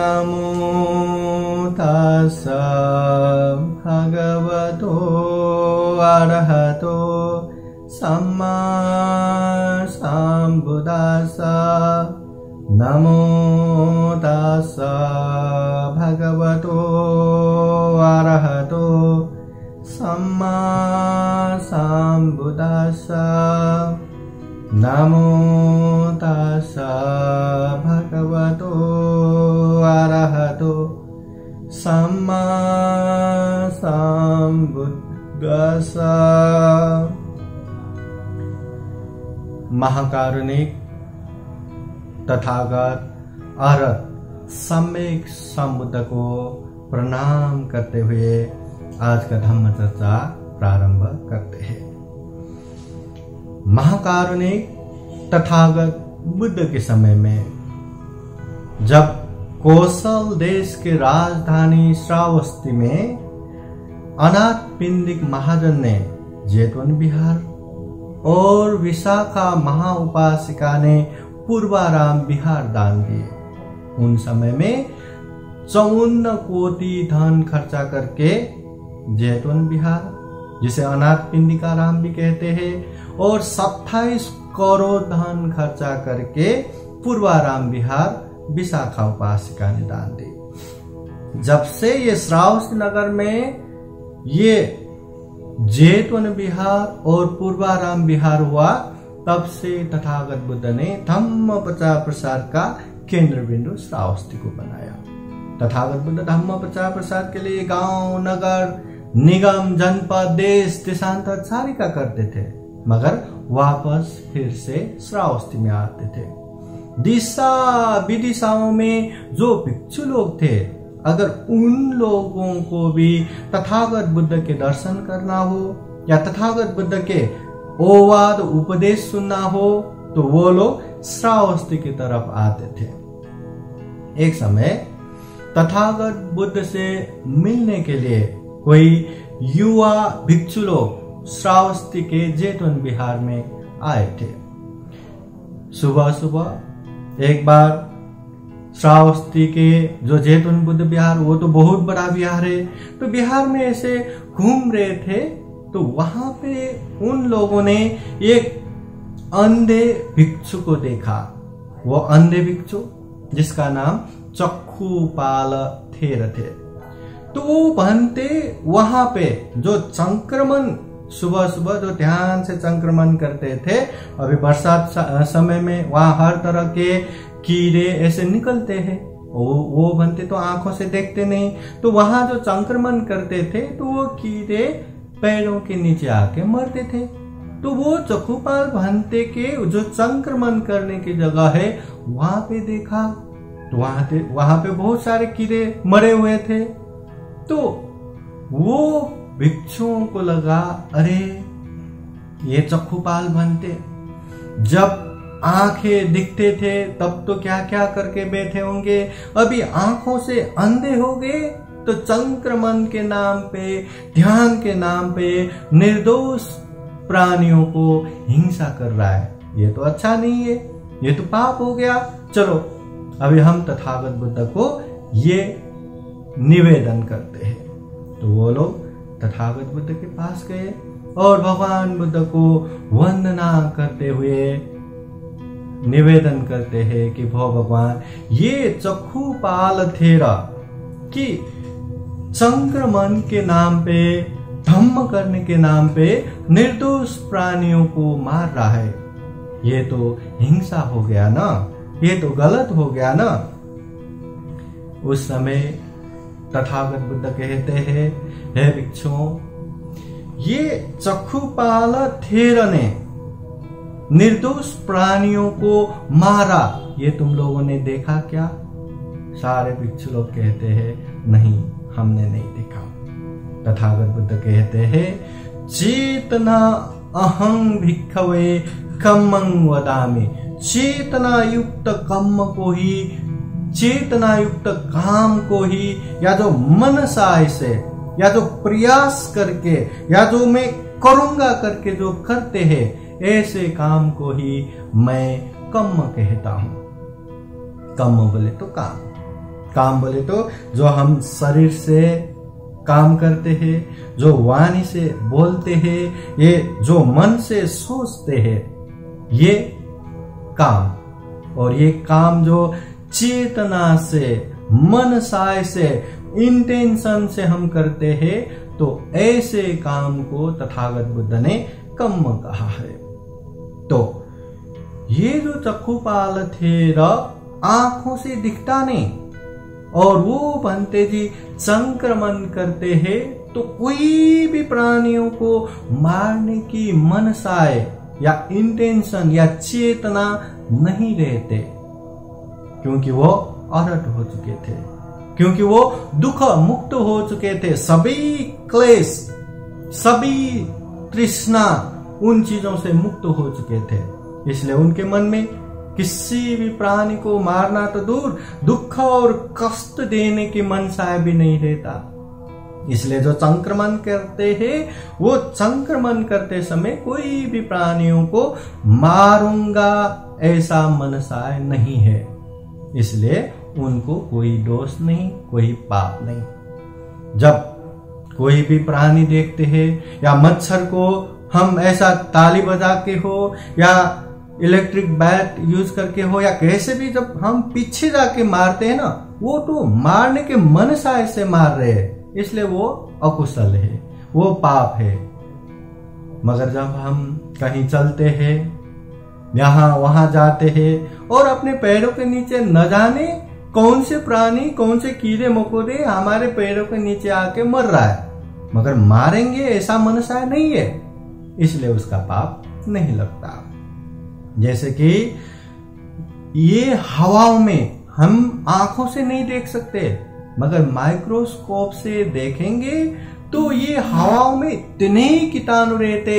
नमो तस्स भगवतो अरहतो सम्मा सम्बुद्दस्स नमो तस्स भगवतो अरहतो सम्मा सम्बुद्दस्स नमो तस्स भगवतो अरहतो सम्मा सम्बुद्दस्स। महाकारुणिक तथागत अरहत सम्यक संबुद्ध को प्रणाम करते हुए आज का धम्म चर्चा प्रारंभ करते हैं। महाकारुणिक तथागत बुद्ध के समय में जब कौशल देश के राजधानी श्रावस्ती में अनाथपिंडिक महाजन ने जेतवन विहार और विशाखा महाउपासिका ने पूर्वाराम विहार दान दिए। उन समय में 54 कोटि धन खर्चा करके जेतवन विहार, जिसे अनाथपिंडिका राम भी कहते हैं, और 27 करोड़ धन खर्चा करके पूर्वाराम विहार विशाखा उपासिका ने दान दी। जब से ये श्रावस्ती नगर में ये जेतवन विहार और पूर्वाराम विहार हुआ, तब से तथागत बुद्ध ने धम्म प्रचार प्रसार का केंद्र बिंदु श्रावस्ती को बनाया। तथागत बुद्ध धम्म प्रचार प्रसार के लिए गांव, नगर, निगम, जनपद, देश देशांतर सारी का करते थे, मगर वापस फिर से श्रावस्ती में आते थे। दिशा विदिशाओं में जो भिक्षु लोग थे, अगर उन लोगों को भी तथागत बुद्ध के दर्शन करना हो या तथागत बुद्ध के ओवाद उपदेश सुनना हो, तो वो लोग श्रावस्ती की तरफ आते थे। एक समय तथागत बुद्ध से मिलने के लिए कोई युवा भिक्षु लोग श्रावस्ती के जेतवन विहार में आए थे। सुबह सुबह एक बार श्रावस्ती के जो जेतवन बुद्ध विहार, वो तो बहुत बड़ा विहार है, तो विहार में ऐसे घूम रहे थे, तो वहां पे उन लोगों ने एक अंधे भिक्षु को देखा। वो अंधे भिक्षु जिसका नाम चक्षुपाल थेर थे। तो वो बनते वहां पे जो संक्रमण सुबह सुबह जो ध्यान से संक्रमण करते थे, अभी बरसात समय में वहां हर तरह के कीड़े ऐसे निकलते हैं, वो बनते तो आंखों से देखते नहीं, तो वहां जो संक्रमण करते थे तो वो कीड़े पैरों के नीचे आके मरते थे। तो वो चक्षुपाल भंते के जो संक्रमण करने की जगह है वहां पे देखा, तो वहां पे बहुत सारे कीड़े मरे हुए थे। तो वो भिक्षुओं को लगा, अरे ये चक्षुपाल भंते जब आंखें दिखते थे तब तो क्या क्या करके बैठे होंगे, अभी आंखों से अंधे हो गए तो संक्रमण के नाम पे, ध्यान के नाम पे निर्दोष प्राणियों को हिंसा कर रहा है। ये तो अच्छा नहीं है, ये तो पाप हो गया। चलो अभी हम तथागत बुद्ध को ये निवेदन करते हैं। तो वो लोग तथागत बुद्ध के पास गए और भगवान बुद्ध को वंदना करते हुए निवेदन करते हैं कि भगवान, ये चक्षुपाल थेरा कि संक्रमण के नाम पे, धम्म करने के नाम पे निर्दोष प्राणियों को मार रहा है, ये तो हिंसा हो गया ना, ये तो गलत हो गया ना। उस समय तथागत बुद्ध कहते हैं, हे भिक्षुओं, ये चक्षुपाल थेर ने निर्दोष प्राणियों को मारा, ये तुम लोगों ने देखा क्या? सारे भिक्षु लोग कहते हैं, नहीं, हमने नहीं देखा। तथागत बुद्ध कहते हैं, चेतना अहं भिक्खवे कम्मं वदामि, चेतना युक्त कम्म को ही, चेतना युक्त काम को ही, या जो मनसाय से, या जो प्रयास करके, या जो मैं करूंगा करके जो करते हैं, ऐसे काम को ही मैं कम्म कहता हूं। कम्म बोले तो काम, काम बोले तो जो हम शरीर से काम करते हैं, जो वाणी से बोलते हैं, ये जो मन से सोचते हैं, ये काम। और ये काम जो चेतना से, मनसाय से, इंटेंशन से हम करते हैं, तो ऐसे काम को तथागत बुद्ध ने कर्म कहा है। तो ये जो चक्षुपाल थे र आंखों से दिखता नहीं, और वो बनते जी संक्रमण करते हैं, तो कोई भी प्राणियों को मारने की मनसाय या इंटेंशन या चेतना नहीं रहते, क्योंकि वो अरहत हो चुके थे, क्योंकि वो दुख मुक्त हो चुके थे। सभी क्लेश, सभी तृष्णा उन चीजों से मुक्त हो चुके थे। इसलिए उनके मन में किसी भी प्राणी को मारना तो दूर, दुख और कष्ट देने की मनसा भी नहीं रहता। इसलिए जो संक्रमण करते हैं, वो संक्रमण करते समय कोई भी प्राणियों को मारूंगा ऐसा मनसाय नहीं है। इसलिए उनको कोई दोष नहीं, कोई पाप नहीं। जब कोई भी प्राणी देखते हैं, या मच्छर को हम ऐसा ताली बजा के हो, या इलेक्ट्रिक बैट यूज करके हो, या कैसे भी जब हम पीछे जाके मारते हैं ना, वो तो मारने के मनसाय से मार रहे हैं, इसलिए वो अकुशल है, वो पाप है। मगर जब हम कहीं चलते हैं, यहाँ वहां जाते हैं, और अपने पैरों के नीचे न जाने कौन से प्राणी, कौन से कीड़े मकोड़े हमारे पैरों के नीचे आके मर रहा है, मगर मारेंगे ऐसा मनसाय नहीं है, इसलिए उसका पाप नहीं लगता। जैसे कि ये हवाओं में हम आंखों से नहीं देख सकते, मगर माइक्रोस्कोप से देखेंगे तो ये हवाओं में इतने कीटाणु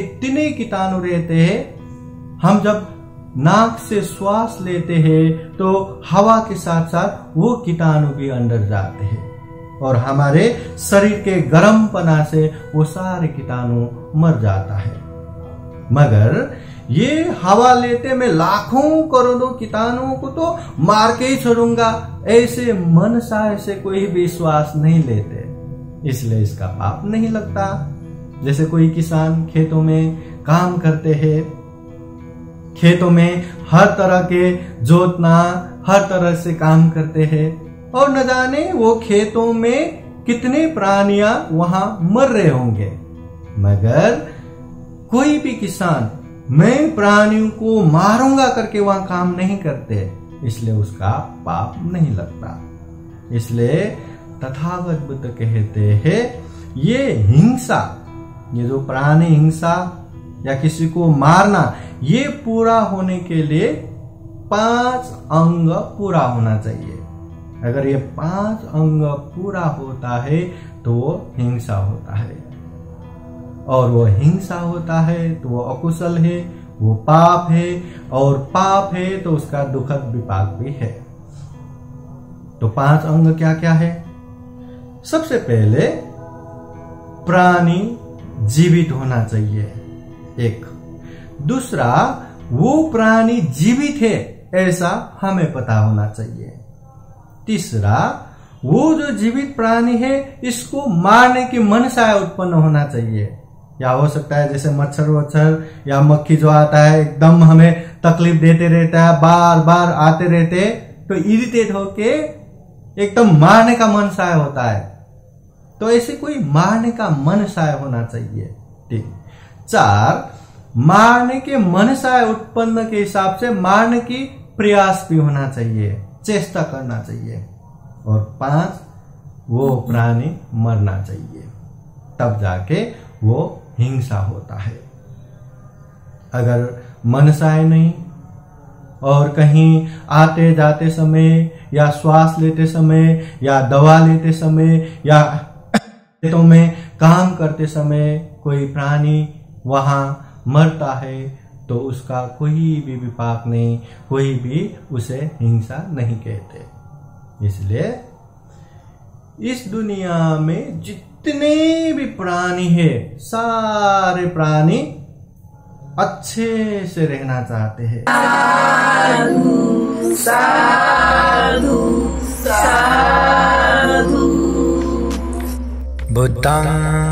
रहते हैं। हम जब नाक से श्वास लेते हैं तो हवा के साथ साथ वो कीटाणु भी अंदर जाते हैं, और हमारे शरीर के गर्मपना से वो सारे कीटाणु मर जाता है। मगर ये हवा लेते में लाखों करोड़ों कीटाणुओं को तो मार के ही छोड़ूंगा ऐसे मनसाय से कोई भी श्वास नहीं लेते, इसलिए इसका पाप नहीं लगता। जैसे कोई किसान खेतों में काम करते हैं, खेतों में हर तरह के जोतना, हर तरह से काम करते हैं, और न जाने वो खेतों में कितने प्राणियां वहां मर रहे होंगे, मगर कोई भी किसान मैं प्राणियों को मारूंगा करके वहां काम नहीं करते, इसलिए उसका पाप नहीं लगता। इसलिए तथागत बुद्ध कहते हैं ये हिंसा, ये जो प्राणी हिंसा या किसी को मारना, ये पूरा होने के लिए 5 अंग पूरा होना चाहिए। अगर ये 5 अंग पूरा होता है तो वो हिंसा होता है, और वो हिंसा होता है तो वो अकुशल है, वो पाप है, और पाप है तो उसका दुखद विपाक भी है। तो 5 अंग क्या क्या है? सबसे पहले प्राणी जीवित होना चाहिए, एक। दूसरा, वो प्राणी जीवित है ऐसा हमें पता होना चाहिए। तीसरा, वो जो जीवित प्राणी है इसको मारने की मनसा उत्पन्न होना चाहिए। या हो सकता है जैसे मच्छर वच्छर या मक्खी जो आता है एकदम हमें तकलीफ देते रहता है, बार बार आते रहते, तो इरिटेट होके एकदम मारने का मनसाय होता है, तो ऐसे कोई मारने का मनसाय होना चाहिए। ठीक। 4, मारने के मनसाय उत्पन्न के हिसाब से मारने की प्रयास भी होना चाहिए, चेष्टा करना चाहिए। और 5, वो प्राणी मरना चाहिए, तब जाके वो हिंसा होता है। अगर मनसाय नहीं, और कहीं आते जाते समय या श्वास लेते समय या दवा लेते समय या खेतों में काम करते समय कोई प्राणी वहां मरता है, तो उसका कोई भी विपाक नहीं, कोई भी उसे हिंसा नहीं कहते। इसलिए इस दुनिया में जितने भी प्राणी है, सारे प्राणी अच्छे से रहना चाहते हैं। साधु साधु साधु। बुद्धं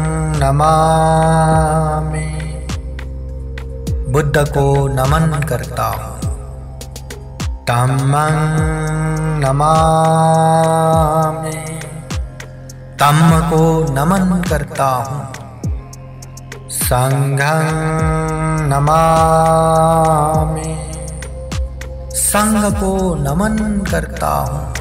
नमामि, बुद्ध को नमन करता हूँ। धम्मं नमामि, धम्म को नमन करता हूँ। संघं नमामि, संघ को नमन करता हूँ।